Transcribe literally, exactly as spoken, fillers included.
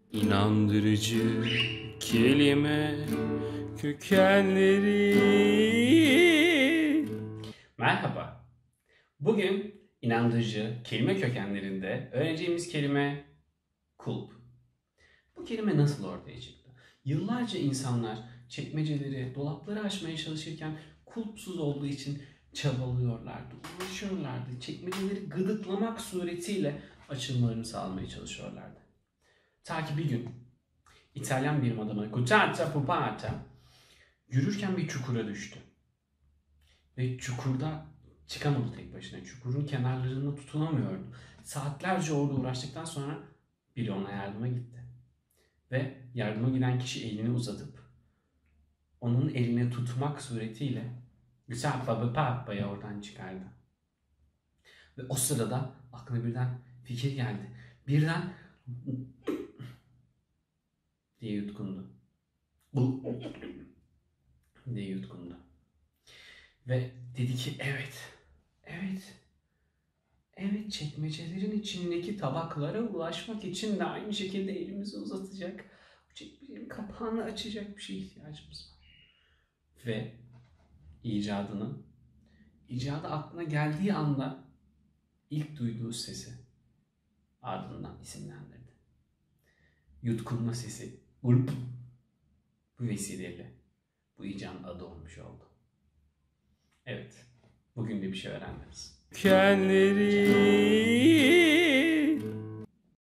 İnandırıcı kelime kökenleri. Merhaba. Bugün inandırıcı kelime kökenlerinde öğreneceğimiz kelime kulp. Bu kelime nasıl ortaya çıktı? Yıllarca insanlar çekmeceleri, dolapları açmaya çalışırken kulpsuz olduğu için çabalıyorlardı, uğraşıyorlardı. Çekmeceleri gıdıklamak suretiyle açılmalarını sağlamaya çalışıyorlardı. Ta ki bir gün İtalyan bilim adamı Cucata Pupata yürürken bir çukura düştü. Ve çukurda çıkamadı tek başına. Çukurun kenarlarında tutunamıyordu. Saatlerce orada uğraştıktan sonra biri ona yardıma gitti. Ve yardıma giden kişi elini uzatıp onun elini tutmak suretiyle Cucata Pupata'yı oradan çıkardı. Ve o sırada aklına birden fikir geldi. Birden diye yutkundu. Bu diye yutkundu. Ve dedi ki evet, evet, evet çekmecelerin içindeki tabaklara ulaşmak için de aynı şekilde elimizi uzatacak, bu çekmecenin kapağını açacak bir şeye ihtiyacımız var. Ve icadını, icadı aklına geldiği anda ilk duyduğu sesi ardından isimlendirdi. Yutkunma sesi, gulp, bu vesileyle bu icadın adı olmuş oldu. Evet, bugün de bir şey öğrendiniz. Kendileri